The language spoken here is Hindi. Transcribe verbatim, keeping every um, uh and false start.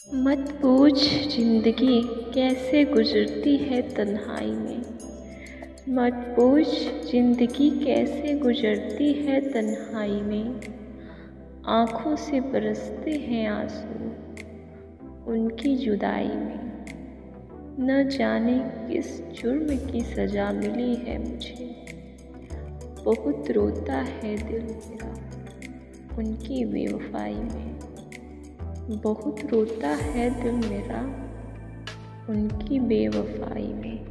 मत पूछ जिंदगी कैसे गुजरती है तन्हाई में। मत पूछ जिंदगी कैसे गुजरती है तन्हाई में। आँखों से बरसते हैं आंसू उनकी जुदाई में। न जाने किस जुर्म की सज़ा मिली है मुझे। बहुत रोता है दिल मेरा उनकी बेवफाई में। बहुत रोता है दिल मेरा उनकी बेवफाई में।